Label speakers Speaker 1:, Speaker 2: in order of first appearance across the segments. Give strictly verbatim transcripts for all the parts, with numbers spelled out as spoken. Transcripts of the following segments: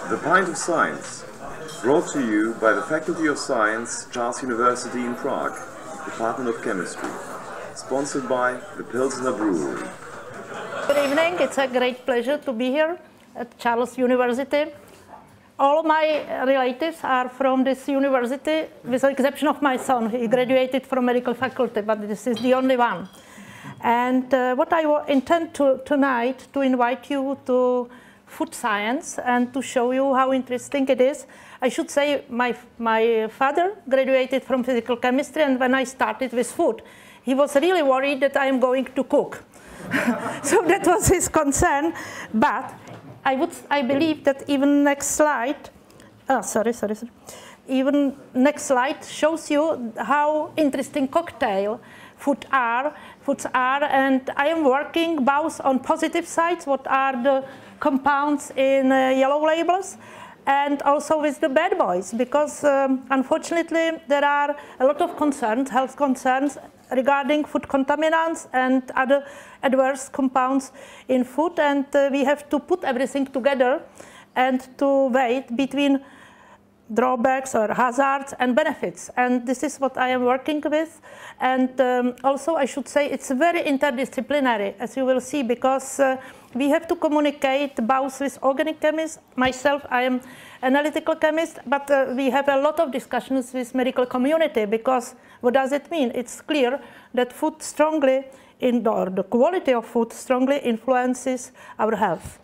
Speaker 1: The Pint of Science, brought to you by the Faculty of Science, Charles University in Prague, Department of Chemistry, sponsored by the Pilsner Brewery.
Speaker 2: Good evening, it's a great pleasure to be here at Charles University. All my relatives are from this university, with the exception of my son. He graduated from medical faculty, but this is the only one. And uh, what I intend to tonight to invite you to food science and to show you how interesting it is. I should say my, my father graduated from physical chemistry, and when I started with food, he was really worried that I am going to cook. So that was his concern. But I, would, I believe that even next slide, oh, sorry, sorry, sorry. Even next slide shows you how interesting cocktail food are, foods are, and I am working both on positive sides, what are the compounds in uh, yellow labels, and also with the bad boys, because um, unfortunately there are a lot of concerns, health concerns regarding food contaminants and other adverse compounds in food, and uh, we have to put everything together and to weigh between drawbacks or hazards and benefits, and this is what I am working with. And um, also I should say it's very interdisciplinary, as you will see, because uh, we have to communicate both with organic chemists. Myself, I am analytical chemist, but uh, we have a lot of discussions with medical community, because what does it mean? It's clear that food strongly, in, or the quality of food strongly influences our health.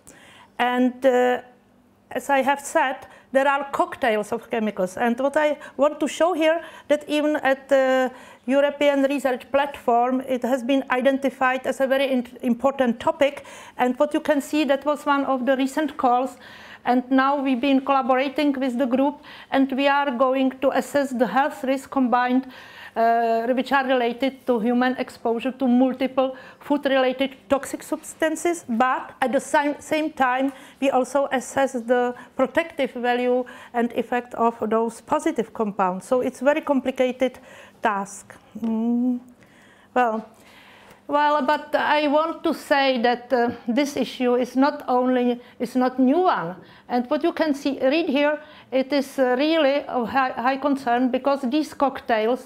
Speaker 2: And uh, as I have said, there are cocktails of chemicals, and what I want to show here, that even at the European research platform, it has been identified as a very important topic, and what you can see, that was one of the recent calls, and now we've been collaborating with the group, and we are going to assess the health risk combined, uh, which are related to human exposure to multiple food-related toxic substances, but at the same, same time, we also assess the protective value and effect of those positive compounds. So it's a very complicated task. Mm. Well, well, but I want to say that uh, this issue is not only, is not new one. And what you can see, read here, it is uh, really of high, high concern, because these cocktails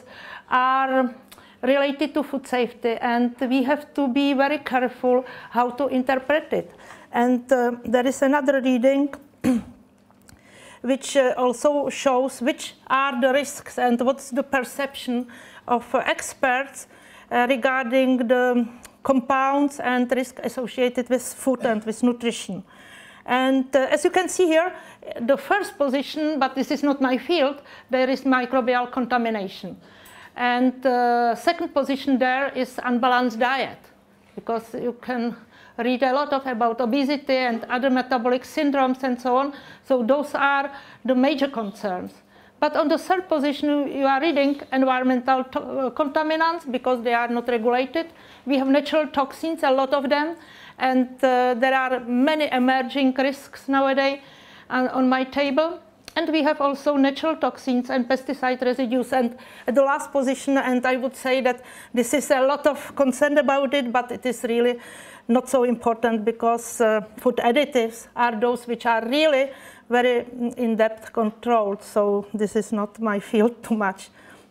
Speaker 2: are related to food safety, and we have to be very careful how to interpret it. And uh, there is another reading which uh, also shows which are the risks and what's the perception of uh, experts uh, regarding the compounds and risk associated with food and with nutrition. And uh, as you can see here, the first position, but this is not my field, there is microbial contamination. And the uh, second position there is unbalanced diet, because you can read a lot of about obesity and other metabolic syndromes and so on. So those are the major concerns. But on the third position, you are reading environmental uh, contaminants, because they are not regulated. We have natural toxins, a lot of them, and uh, there are many emerging risks nowadays uh, on my table. And we have also natural toxins and pesticide residues. And at the last position, and I would say that this is a lot of concern about it, but it is really not so important, because uh, food additives are those which are really very in-depth controlled. So this is not my field too much.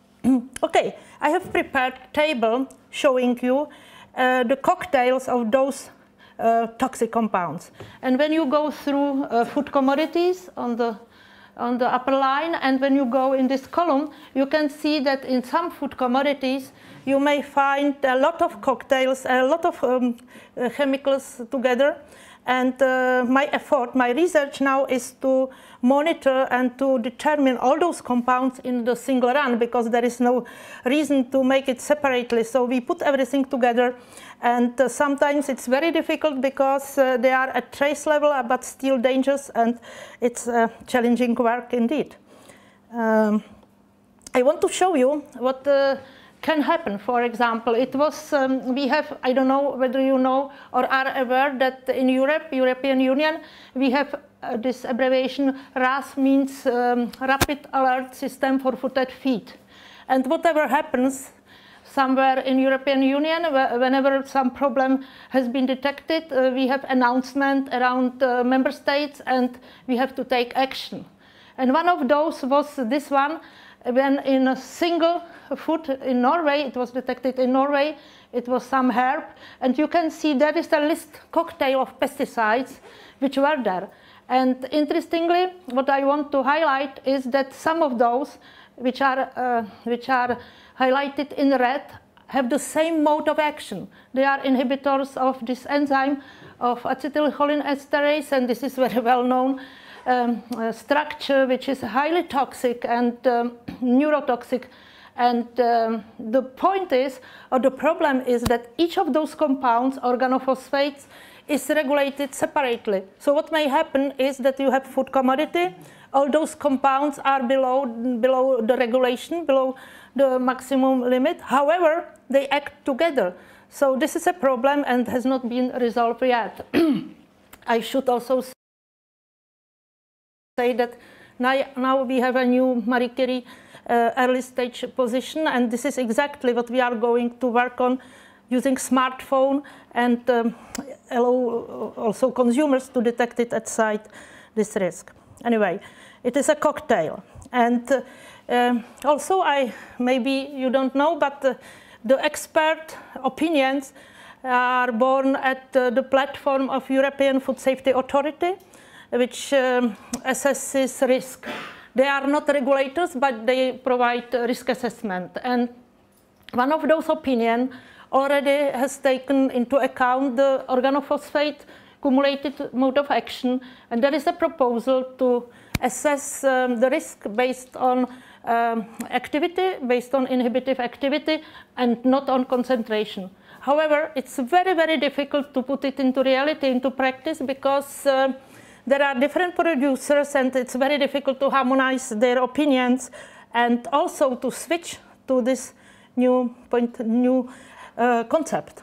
Speaker 2: Okay, I have prepared a table showing you uh, the cocktails of those uh, toxic compounds. And when you go through uh, food commodities on the on the upper line, and when you go in this column, you can see that in some food commodities you may find a lot of cocktails, a lot of um, uh, chemicals together. And uh, my effort, my research now is to monitor and to determine all those compounds in the single run, because there is no reason to make it separately. So we put everything together, and uh, sometimes it's very difficult, because uh, they are at trace level but still dangerous, and it's uh, challenging work indeed. Um, I want to show you what uh, can happen. For example, it was, um, we have, I don't know whether you know or are aware that in Europe, European Union, we have uh, this abbreviation R A S, means um, Rapid Alert System for Food at Feed. And whatever happens, somewhere in European Union, whenever some problem has been detected, uh, we have announcement around uh, member states and we have to take action. And one of those was this one, when in a single food in Norway, it was detected in Norway, it was some herb, and you can see there is a list cocktail of pesticides which were there. And interestingly, what I want to highlight is that some of those which are, uh, which are highlighted in red have the same mode of action. They are inhibitors of this enzyme of acetylcholine esterase, and this is very well known um, uh, structure which is highly toxic and um, neurotoxic. And um, the point is, or the problem is that each of those compounds, organophosphates, is regulated separately. So what may happen is that you have food commodity, all those compounds are below, below the regulation, below the maximum limit. However, they act together. So this is a problem and has not been resolved yet. I should also say that now, now we have a new Marie Curie uh, early stage position, and this is exactly what we are going to work on using smartphone and um, allow also consumers to detect it at site, this risk. Anyway, it is a cocktail. And uh, um, also, I maybe you don't know, but uh, the expert opinions are born at uh, the platform of European Food Safety Authority, which um, assesses risk. They are not regulators, but they provide risk assessment. And one of those opinions already has taken into account the organophosphate cumulated mode of action, and there is a proposal to assess um, the risk based on um, activity, based on inhibitive activity, and not on concentration. However, it's very, very difficult to put it into reality, into practice, because uh, there are different producers, and it's very difficult to harmonize their opinions, and also to switch to this new point, new uh, concept.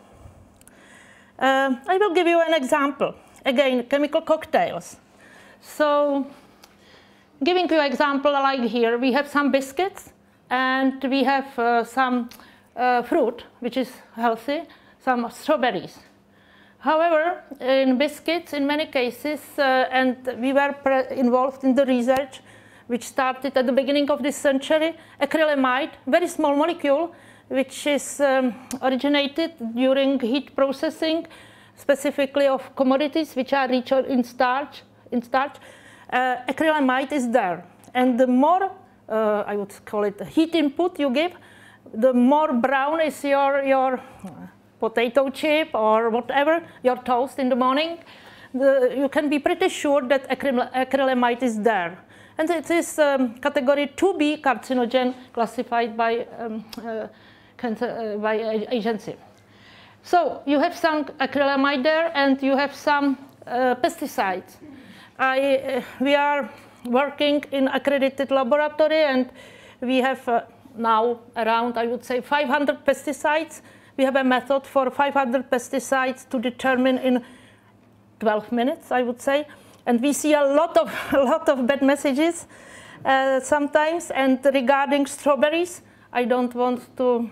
Speaker 2: Uh, I will give you an example. Again, chemical cocktails. So, giving you an example like here, we have some biscuits, and we have uh, some uh, fruit, which is healthy, some strawberries. However, in biscuits, in many cases, uh, and we were involved in the research, which started at the beginning of this century, acrylamide, very small molecule, which is um, originated during heat processing, specifically of commodities which are rich in starch. In starch, uh, acrylamide is there, and the more uh, I would call it heat input you give, the more brown is your your potato chip or whatever, your toast in the morning. The, you can be pretty sure that acrylamide is there, and it is um, category two B carcinogen, classified by um, uh, cancer, uh, by agency. So you have some acrylamide there, and you have some uh, pesticides. I, uh, we are working in accredited laboratory, and we have uh, now around, I would say, five hundred pesticides. We have a method for five hundred pesticides to determine in twelve minutes, I would say. And we see a lot of, a lot of bad messages uh, sometimes. And regarding strawberries, I don't want to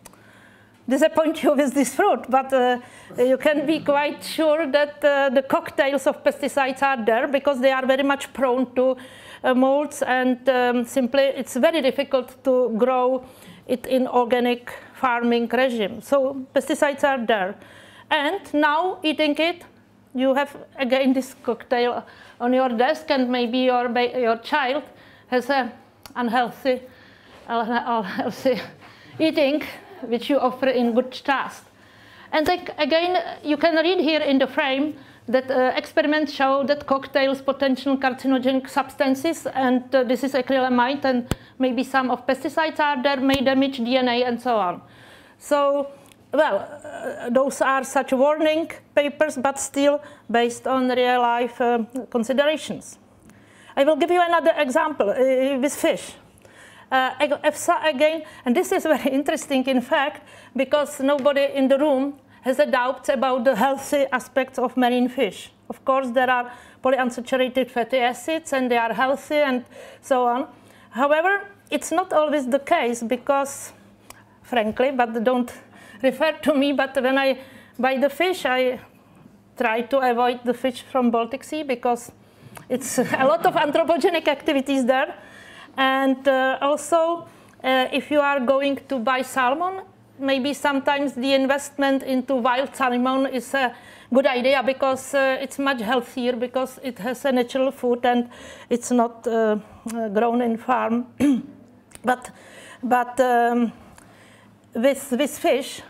Speaker 2: disappoint you with this fruit, but uh, you can be quite sure that uh, the cocktails of pesticides are there, because they are very much prone to uh, molds, and um, simply it's very difficult to grow it in organic farming regime. So pesticides are there. And now eating it, you have again this cocktail on your desk, and maybe your, your child has an unhealthy, unhealthy eating, which you offer in good taste. And again, you can read here in the frame that uh, experiments show that cocktails potential carcinogenic substances, and uh, this is acrylamide, and maybe some of pesticides are there, may damage D N A and so on. So, well, uh, those are such warning papers, but still based on real life uh, considerations. I will give you another example uh, with fish. Uh, EFSA again, and this is very interesting in fact, because nobody in the room has a doubt about the healthy aspects of marine fish. Of course, there are polyunsaturated fatty acids, and they are healthy and so on. However, it's not always the case, because frankly, but don't refer to me. But when I buy the fish, I try to avoid the fish from Baltic Sea because it's a lot of anthropogenic activities there. And uh, also, uh, if you are going to buy salmon, maybe sometimes the investment into wild salmon is a good idea because uh, it's much healthier because it has a natural food and it's not uh, grown in farm. but but um, with, with fish,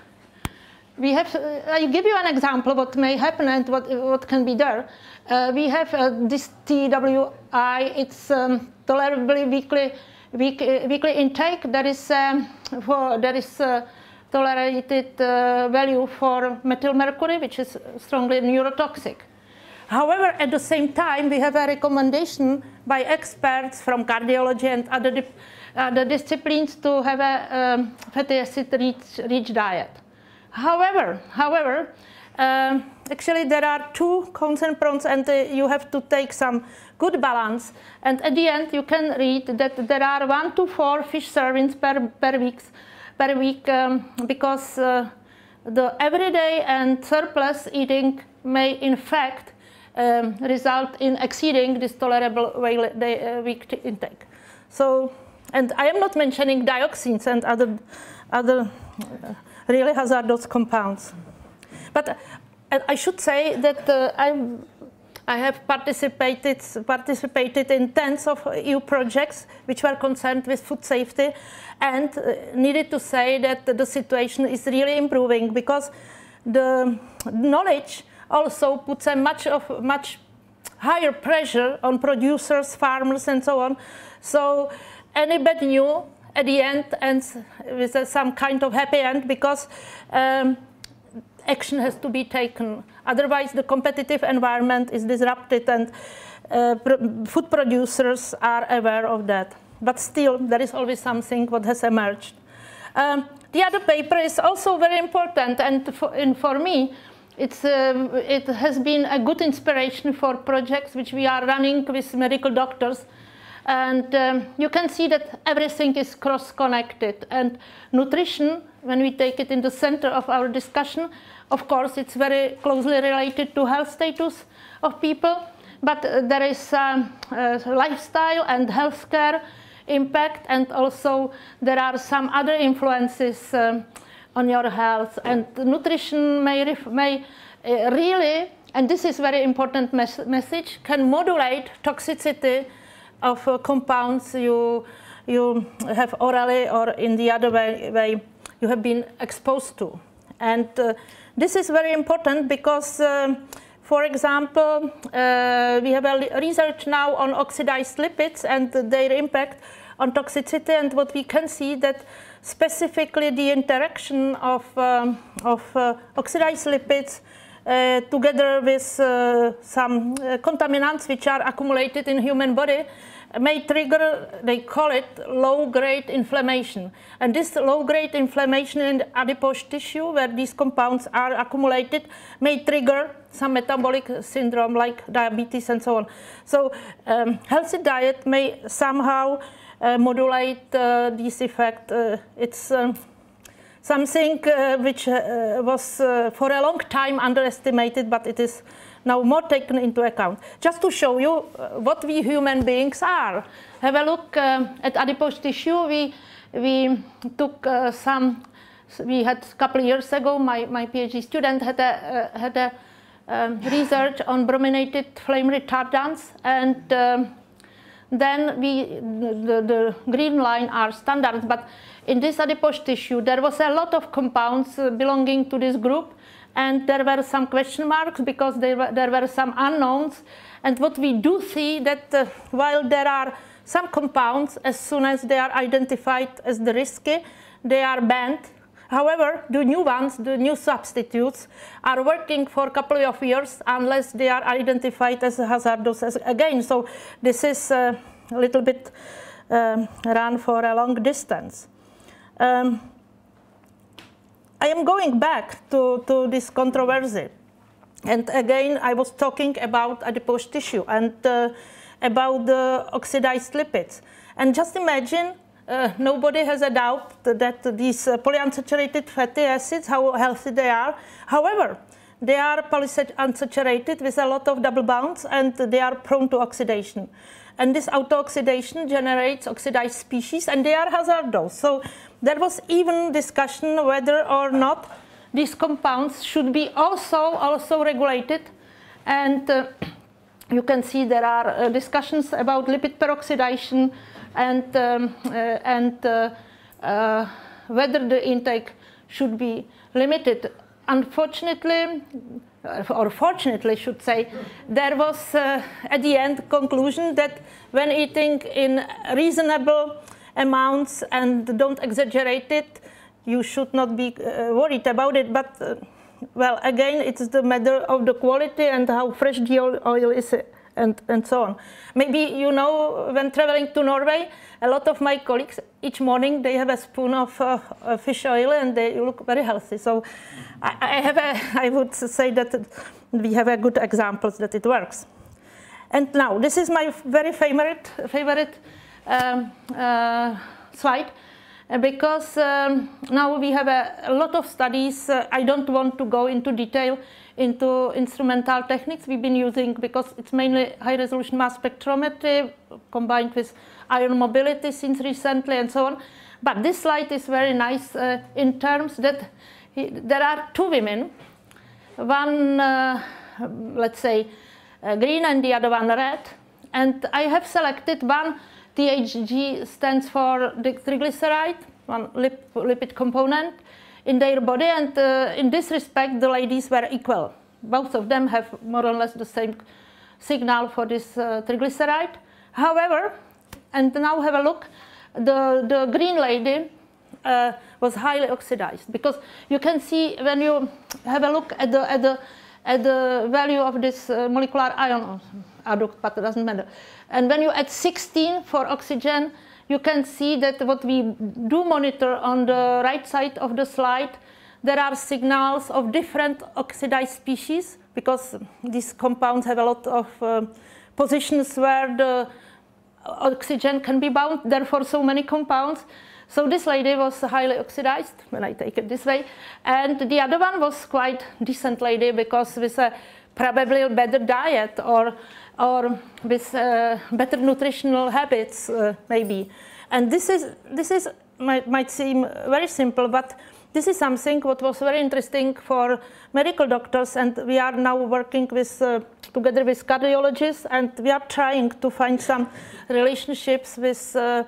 Speaker 2: we have, uh, I give you an example what may happen and what, what can be there. Uh, we have uh, this T W I, it's um, tolerably weekly, week, uh, weekly intake. There is, um, for, there is uh, tolerated uh, value for methylmercury, which is strongly neurotoxic. However, at the same time, we have a recommendation by experts from cardiology and other, di other disciplines to have a um, fatty acid-rich rich diet. However, however, um, actually there are two cons and pros, and uh, you have to take some good balance. And at the end, you can read that there are one to four fish servings per per week, per week, um, because uh, the everyday and surplus eating may, in fact, um, result in exceeding this tolerable week intake. So, and I am not mentioning dioxins and other other. Uh, really hazardous compounds. But uh, I should say that uh, I, I have participated, participated in tens of E U projects which were concerned with food safety, and uh, needed to say that the situation is really improving because the knowledge also puts a much, of, much higher pressure on producers, farmers, and so on. So any bad news at the end ends with uh, some kind of happy end because um, action has to be taken. Otherwise, the competitive environment is disrupted, and uh, pr food producers are aware of that. But still, there is always something what has emerged. Um, the other paper is also very important, and for, and for me, it's, uh, it has been a good inspiration for projects which we are running with medical doctors. And um, you can see that everything is cross-connected. And nutrition, when we take it in the center of our discussion, of course, it's very closely related to health status of people. But uh, there is um, uh, lifestyle and healthcare impact, and also there are some other influences um, on your health. And nutrition may, may uh, really, and this is very important mes message, can modulate toxicity of uh, compounds you, you have orally or in the other way, way you have been exposed to. And uh, this is very important because, um, for example, uh, we have a research now on oxidized lipids and their impact on toxicity, and what we can see that specifically the interaction of, um, of uh, oxidized lipids Uh, together with uh, some uh, contaminants which are accumulated in human body may trigger, they call it low-grade inflammation. And this low-grade inflammation in the adipose tissue where these compounds are accumulated may trigger some metabolic syndrome like diabetes and so on. So um, healthy diet may somehow uh, modulate uh, this effect. Uh, it's um, something uh, which uh, was uh, for a long time underestimated, but it is now more taken into account. Just to show you uh, what we human beings are. Have a look uh, at adipose tissue. We, we took uh, some, we had a couple of years ago, my, my PhD student had a, uh, had a um, research on brominated flame retardants, and um, then we, the, the green line are standards, but in this adipose tissue, there was a lot of compounds uh, belonging to this group, and there were some question marks because there were, there were some unknowns. And what we do see that uh, while there are some compounds, as soon as they are identified as the risky, they are banned. However, the new ones, the new substitutes, are working for a couple of years unless they are identified as hazardous as again. So this is uh, a little bit um, run for a long distance. Um, I am going back to, to this controversy. And again, I was talking about adipose tissue and uh, about the oxidized lipids. And just imagine uh, nobody has a doubt that these uh, polyunsaturated fatty acids, how healthy they are. However, they are polyunsaturated with a lot of double bonds, and they are prone to oxidation. And this auto-oxidation generates oxidized species, and they are hazardous. So there was even discussion whether or not these compounds should be also, also regulated. And uh, you can see there are uh, discussions about lipid peroxidation and, um, uh, and uh, uh, whether the intake should be limited. Unfortunately, or fortunately, I should say, there was uh, at the end conclusion that when eating in reasonable amounts and don't exaggerate it, you should not be uh, worried about it. But uh, well, again, it's the matter of the quality and how fresh the oil is, and, and so on. Maybe you know, when traveling to Norway, a lot of my colleagues, each morning they have a spoon of uh, uh, fish oil and they look very healthy. So I, I, have a, I would say that we have a good examples that it works. And now, this is my very favorite, favorite um, uh, slide. Because um, now we have a, a lot of studies. Uh, I don't want to go into detail into instrumental techniques we've been using, because it's mainly high-resolution mass spectrometry combined with ion mobility since recently and so on. But this slide is very nice uh, in terms that he, there are two women, one, uh, let's say, uh, green and the other one red. And I have selected one. T H G stands for the triglyceride, one lip, lipid component in their body, and uh, in this respect the ladies were equal. Both of them have more or less the same signal for this uh, triglyceride. However, and now have a look, the, the green lady uh, was highly oxidized, because you can see when you have a look at the, at the, at the value of this uh, molecular ion, adduct, but it doesn't matter. And when you add sixteen for oxygen, you can see that what we do monitor on the right side of the slide, there are signals of different oxidized species, because these compounds have a lot of uh, positions where the oxygen can be bound, therefore so many compounds. So this lady was highly oxidized, when I take it this way. And the other one was quite decent lady, because with a probably better diet or, or with uh, better nutritional habits, uh, maybe. And this is, this is might, might seem very simple, but this is something what was very interesting for medical doctors, and we are now working with, uh, together with cardiologists, and we are trying to find some relationships with uh,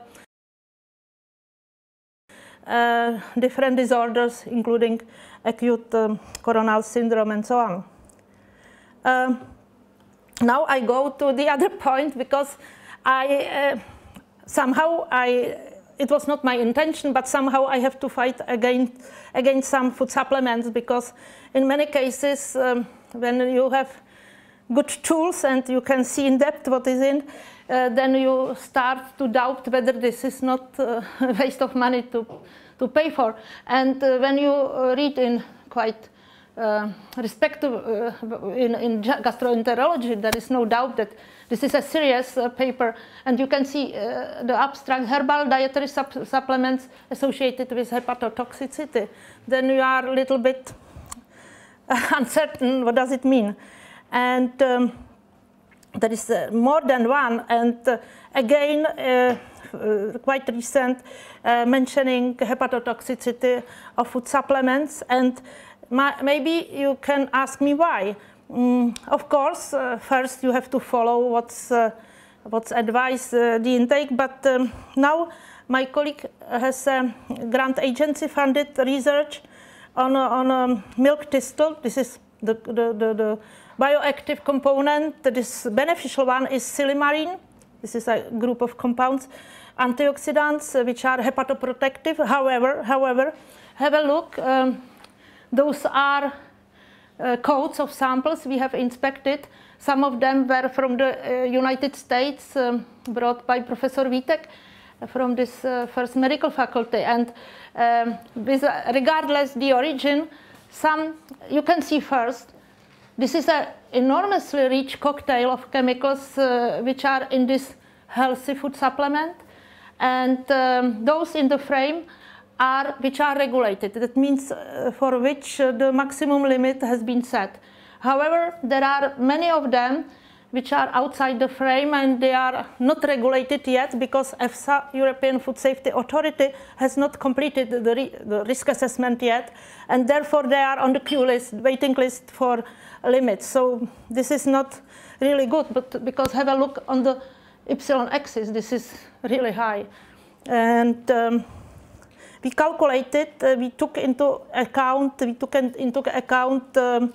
Speaker 2: uh, different disorders, including acute um, coronal syndrome and so on. Um, now I go to the other point, because I uh, somehow I it was not my intention, but somehow I have to fight against against some food supplements, because in many cases um, when you have good tools and you can see in depth what is in, uh, then you start to doubt whether this is not uh, a waste of money to to pay for. And uh, when you uh, read in quite Uh, respective uh, in, in gastroenterology, there is no doubt that this is a serious uh, paper, and you can see uh, the abstract herbal dietary sup supplements associated with hepatotoxicity. Then you are a little bit uncertain what does it mean. And um, there is uh, more than one, and uh, again uh, uh, quite recent uh, mentioning hepatotoxicity of food supplements. And maybe you can ask me why. Mm, of course, uh, first you have to follow what's, uh, what's advised uh, the intake, but um, now my colleague has a grant agency funded research on, uh, on um, milk thistle. This is the, the, the, the bioactive component. This beneficial one is silimarine. This is a group of compounds, antioxidants, uh, which are hepatoprotective. However, however, have a look. Um, Those are uh, codes of samples we have inspected. Some of them were from the uh, United States, um, brought by Professor Vítek from this uh, first medical faculty. And um, with, uh, regardless the origin, some you can see first, this is an enormously rich cocktail of chemicals uh, which are in this healthy food supplement. and um, those in the frame are which are regulated. That means uh, for which uh, the maximum limit has been set. However, there are many of them which are outside the frame and they are not regulated yet because EFSA, European Food Safety Authority, has not completed the, ri the risk assessment yet, and therefore they are on the queue list, waiting list for limits. So this is not really good, but because have a look on the y-axis, this is really high. And um, we calculated, uh, we took into account, we took into account, um,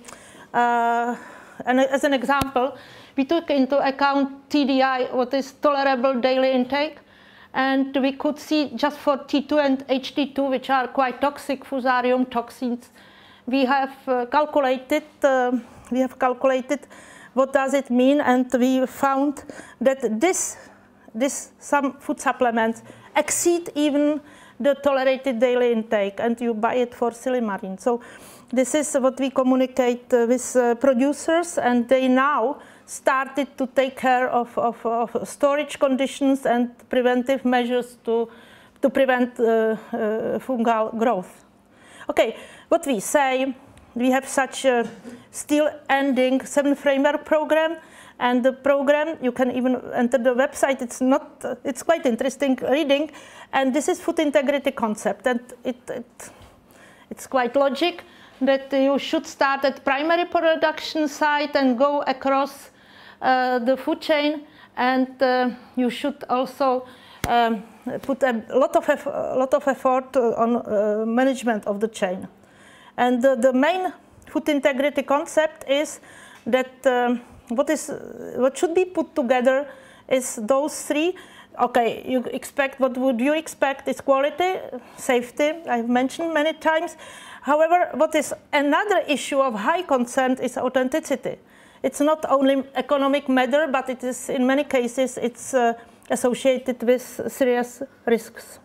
Speaker 2: uh, and as an example, we took into account T D I, what is tolerable daily intake, and we could see just for T two and H T two, which are quite toxic, fusarium toxins, we have uh, calculated, uh, we have calculated what does it mean, and we found that this, this some food supplements exceed even the tolerated daily intake, and you buy it for silimarin. So this is what we communicate uh, with uh, producers, and they now started to take care of, of, of storage conditions and preventive measures to, to prevent uh, uh, fungal growth. Okay, what we say, we have such a still ending seven framework program, and the program, you can even enter the website, it's not, uh, it's quite interesting reading, and this is food integrity concept, and it, it, it's quite logic that you should start at primary production site and go across uh, the food chain, and uh, you should also um, put a lot of, a lot of effort on uh, management of the chain. And the, the main food integrity concept is that um, what is what should be put together is those three. Okay, you expect, what would you expect is quality, safety, I've mentioned many times. However, what is another issue of high concern is authenticity. It's not only economic matter, but it is in many cases it's uh, associated with serious risks.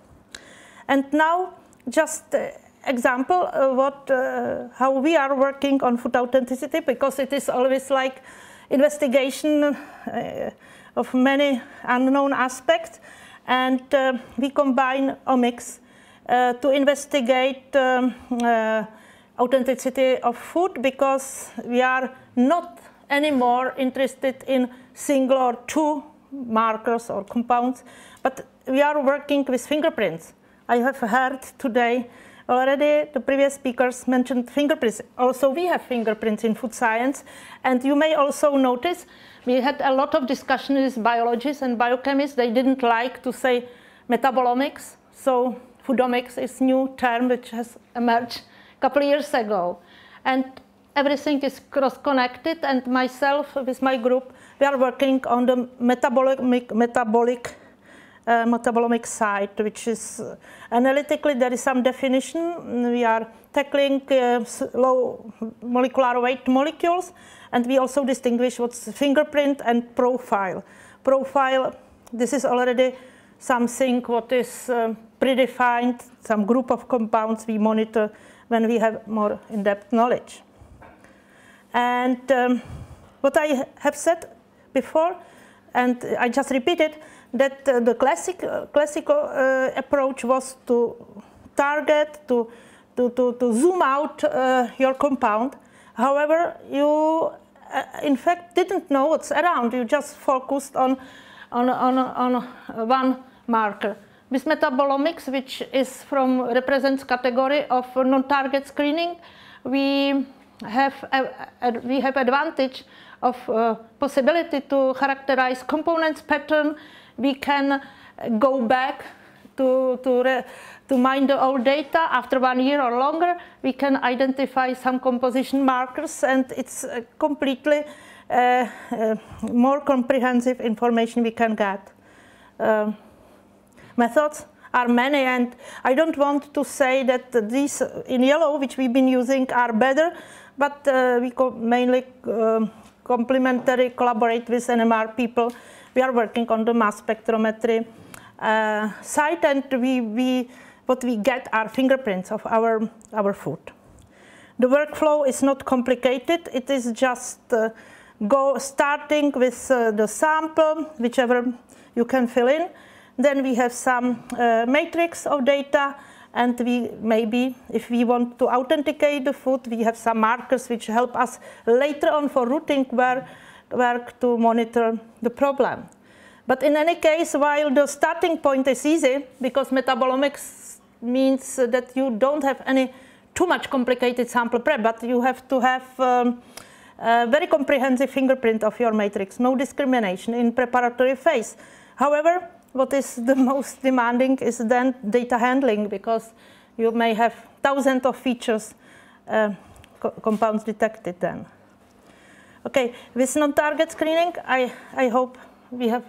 Speaker 2: And now, just uh, example uh, what uh, how we are working on food authenticity, because it is always like investigation uh, of many unknown aspects, and uh, we combine omics uh, to investigate um, uh, authenticity of food, because we are not anymore interested in single or two markers or compounds, but we are working with fingerprints. I have heard today already the previous speakers mentioned fingerprints. Also, we have fingerprints in food science, and you may also notice we had a lot of discussion with biologists and biochemists. They didn't like to say metabolomics, so Foodomics is a new term which has emerged a couple of years ago. And everything is cross-connected, and myself with my group, we are working on the metabolic, metabolic Uh, metabolomic side, which is uh, analytically, there is some definition. We are tackling uh, low molecular weight molecules, and we also distinguish what's fingerprint and profile. Profile, this is already something what is uh, predefined, some group of compounds we monitor when we have more in-depth knowledge. And um, what I have said before, and I just repeated, that uh, the classic, uh, classical uh, approach was to target, to, to, to, to zoom out uh, your compound. However, you uh, in fact didn't know what's around. You just focused on, on, on, on one marker. With metabolomics, which is from represents category of non-target screening, we have, a, a, we have advantage of uh, possibility to characterize components pattern. We can go back to, to, re, to mine the old data after one year or longer. We can identify some composition markers, and it's uh, completely uh, uh, more comprehensive information we can get. Uh, methods are many, and I don't want to say that these in yellow, which we've been using, are better, but uh, we co mainly uh, complementary collaborate with N M R people. We are working on the mass spectrometry uh, side, and we, we, what we get are fingerprints of our, our food. The workflow is not complicated. It is just uh, go starting with uh, the sample, whichever you can fill in. Then we have some uh, matrix of data, and we maybe, if we want to authenticate the food, we have some markers which help us later on for routing work, work to monitor the problem. But in any case, while the starting point is easy, because metabolomics means that you don't have any too much complicated sample prep, but you have to have um, a very comprehensive fingerprint of your matrix, no discrimination in preparatory phase. However, what is the most demanding is then data handling, because you may have thousands of features, uh, co compounds detected then. Okay, with non-target screening, I, I hope we have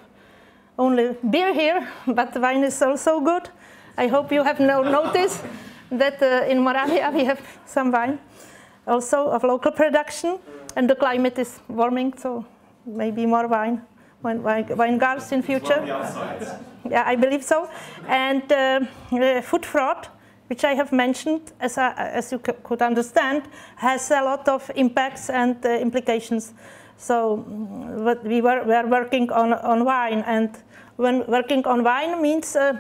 Speaker 2: only beer here, but wine is also good. I hope you have no noticed that uh, in Moravia we have some wine also of local production, and the climate is warming, so maybe more wine, wine, wine, wine guards in future. Yeah, I believe so. And uh, uh, food fraud, which I have mentioned, as, I, as you could understand, has a lot of impacts and uh, implications. So what we were, were working on, on wine, and when working on wine means uh,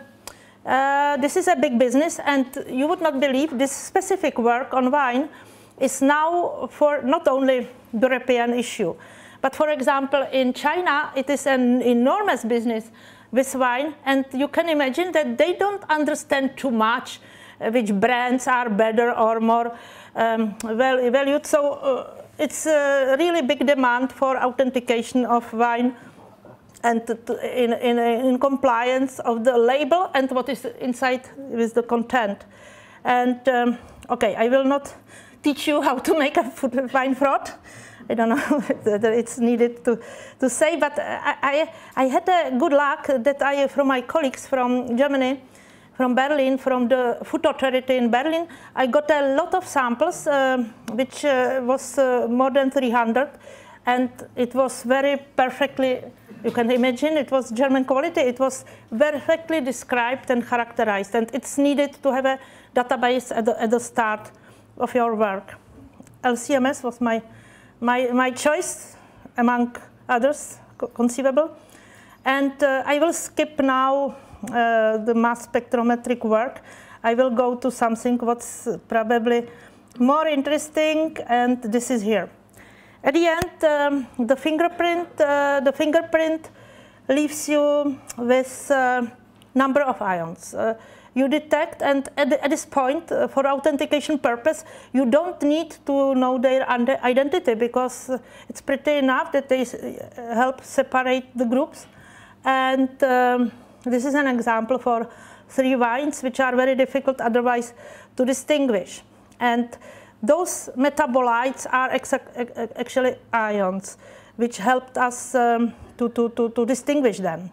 Speaker 2: uh, this is a big business, and you would not believe this specific work on wine is now for not only the European issue, but for example in China it is an enormous business with wine, and you can imagine that they don't understand too much uh, which brands are better or more um, well valued. So uh, it's a really big demand for authentication of wine and in, in, in compliance of the label and what is inside with the content. And um, okay, I will not teach you how to make a food wine fraud. I don't know whether it's needed to, to say, but I, I, I had a good luck that I, from my colleagues from Germany, from Berlin, from the food authority in Berlin, I got a lot of samples, uh, which uh, was uh, more than three hundred, and it was very perfectly, you can imagine, it was German quality, it was perfectly described and characterized, and it's needed to have a database at the, at the start of your work. L C M S was my, my, my choice, among others conceivable, and uh, I will skip now Uh, the mass spectrometric work. I will go to something what's probably more interesting, and this is here. At the end, um, the fingerprint, uh, the fingerprint leaves you with a number of ions. Uh, you detect, and at, the, at this point, uh, for authentication purpose, you don't need to know their identity, because uh, it's pretty enough that they help separate the groups. And um, this is an example for three wines which are very difficult otherwise to distinguish. And those metabolites are actually ions, which helped us um, to, to, to, to distinguish them.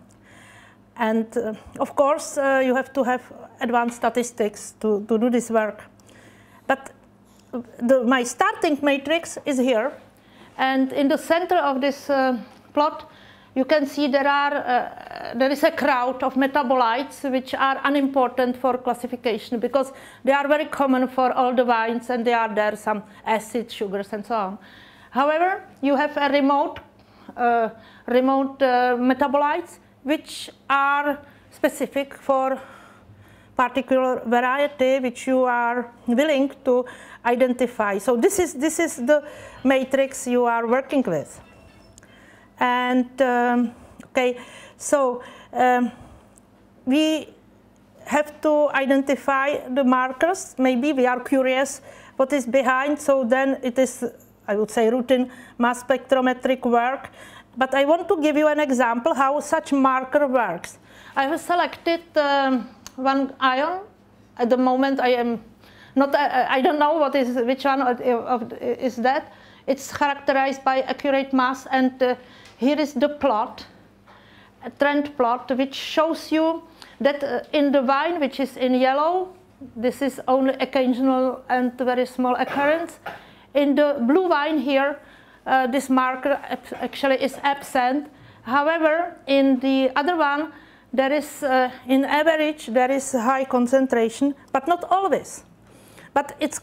Speaker 2: And uh, of course, uh, you have to have advanced statistics to, to do this work. But the, my starting matrix is here. And in the center of this uh, plot, you can see there, are, uh, there is a crowd of metabolites which are unimportant for classification, because they are very common for all the wines, and they are there, some acids, sugars, and so on. However, you have a remote, uh, remote uh, metabolites which are specific for particular variety which you are willing to identify. So this is, this is the matrix you are working with. And um, okay, so um, we have to identify the markers. Maybe we are curious what is behind, so then it is, I would say, routine mass spectrometric work. But I want to give you an example how such marker works. I have selected um, one ion. At the moment, I am not, I, I don't know what is, which one of, of, is that. It's characterized by accurate mass, and uh, here is the plot, a trend plot, which shows you that uh, in the wine, which is in yellow, this is only occasional and very small occurrence. In the blue wine here, uh, this marker actually is absent. However, in the other one, there is, uh, in average, there is a high concentration, but not always. But it's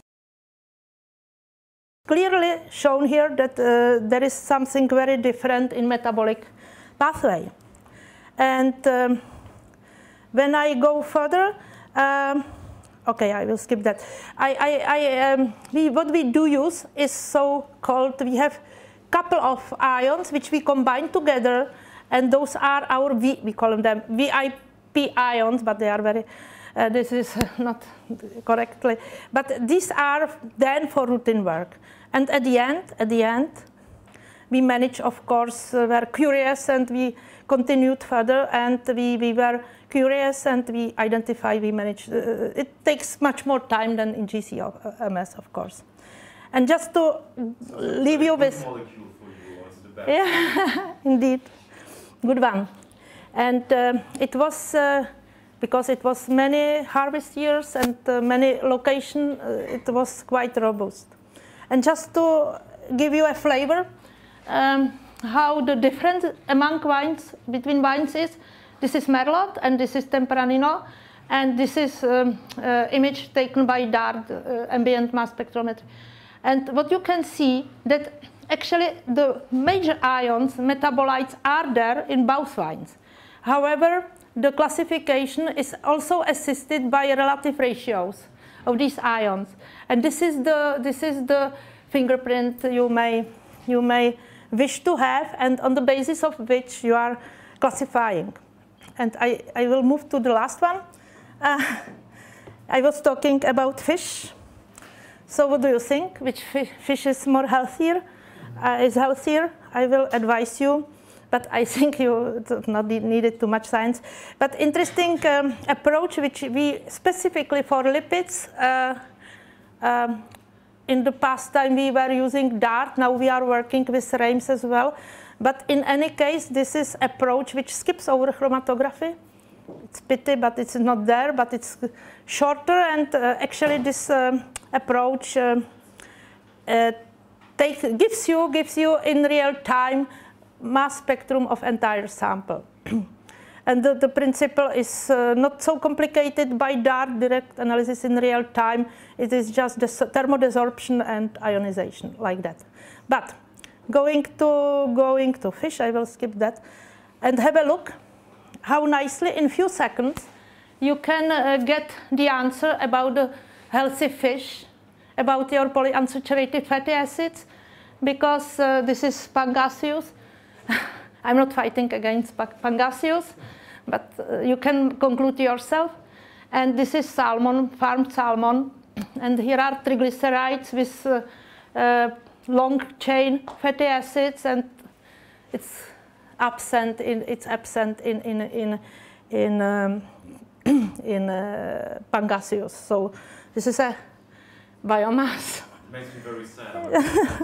Speaker 2: clearly shown here that uh, there is something very different in metabolic pathway. And um, when I go further, um, okay, I will skip that. I, I, I, um, we, what we do use is so-called, we have couple of ions which we combine together, and those are our V, we call them V I P ions, but they are very, uh, this is not correctly, but these are then for routine work. And at the end, at the end, we managed, of course, uh, were curious, and we continued further, and we, we were curious, and we identified, we managed. Uh, it takes much more time than in G C M S, of course. And just to leave you with...
Speaker 3: molecule for you was the best.
Speaker 2: Yeah, indeed. Good one. And uh, it was, uh, because it was many harvest years and uh, many locations, uh, it was quite robust. And just to give you a flavor, um, how the difference among wines, between wines is, this is Merlot and this is Tempranillo, and this is um, uh, image taken by D A R T, uh, ambient mass spectrometry. And what you can see that actually the major ions, metabolites, are there in both wines. However, the classification is also assisted by relative ratios of these ions. And this is the, this is the fingerprint you may, you may wish to have, and on the basis of which you are classifying. And I, I will move to the last one. Uh, I was talking about fish. So what do you think? Which fish is more healthier? Uh, is healthier? I will advise you, but I think you do not needed too much science. But interesting um, approach, which we specifically for lipids. Uh, um, in the past time we were using D A R T. Now we are working with R A I M S as well. But in any case, this is approach which skips over chromatography. It's pity, but it's not there, but it's shorter, and uh, actually this um, approach uh, uh, take, gives you gives you in real time mass spectrum of entire sample. And the, the principle is uh, not so complicated by D A R T, direct analysis in real time. It is just the thermodesorption and ionization, like that. But going to, going to fish, I will skip that, and have a look how nicely in few seconds you can uh, get the answer about the healthy fish, about your polyunsaturated fatty acids, because uh, this is Pangasius. I'm not fighting against Pangasius, but uh, you can conclude yourself. And this is salmon, farmed salmon, and here are triglycerides with uh, uh, long chain fatty acids, and it's absent in it's absent in in in in um, in uh, Pangasius. So this is a biomass.
Speaker 3: It makes me very sad.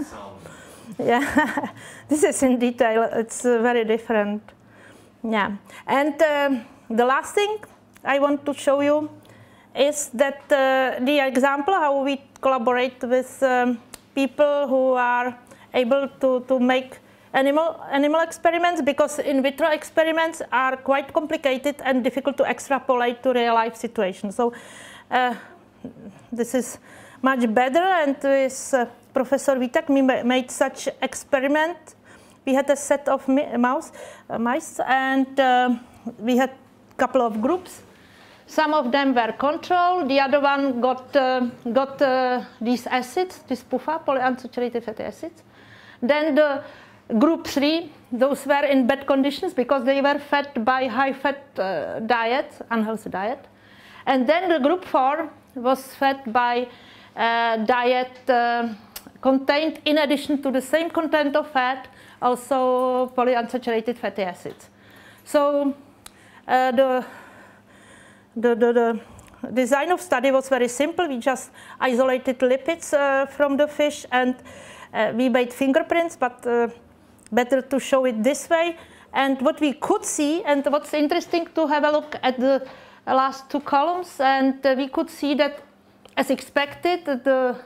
Speaker 2: Yeah, this is in detail. It's uh, very different. Yeah, and um, the last thing I want to show you is that uh, the example how we collaborate with um, people who are able to to make Animal, animal experiments, because in vitro experiments are quite complicated and difficult to extrapolate to real life situations. So uh, this is much better, and with uh, Professor Vitak we made such experiment. We had a set of mouse, uh, mice, and uh, we had a couple of groups. Some of them were controlled, the other one got, uh, got uh, these acids, this P U F A, polyunsaturated fatty acids. Then the Group three, those were in bad conditions because they were fed by high-fat uh, diet, unhealthy diet. And then the group four was fed by uh, diet uh, contained, in addition to the same content of fat, also polyunsaturated fatty acids. So uh, the, the, the, the design of study was very simple. We just isolated lipids uh, from the fish, and uh, we made fingerprints, but uh, better to show it this way. And what we could see, and what's interesting to have a look at the last two columns, and uh, we could see that, as expected, the,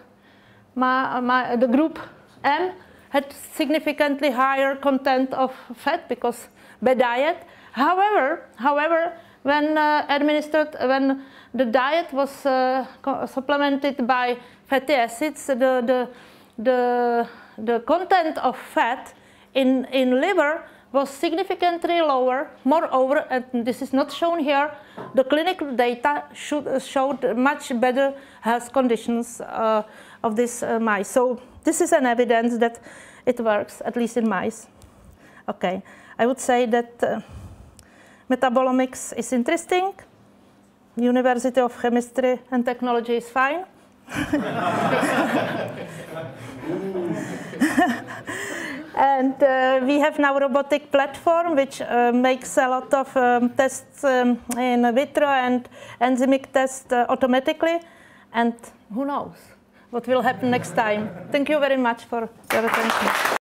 Speaker 2: my, my, the group M had significantly higher content of fat because bad diet. However, however, when uh, administered, when the diet was uh, supplemented by fatty acids, the the the, the content of fat In, in liver was significantly lower. Moreover, and this is not shown here, the clinical data should, showed much better health conditions uh, of these uh, mice. So this is an evidence that it works, at least in mice. Okay, I would say that uh, metabolomics is interesting. University of Chemistry and Technology is fine. And uh, we have now a robotic platform which uh, makes a lot of um, tests um, in vitro and enzymic tests uh, automatically. And who knows what will happen next time. Thank you very much for your attention.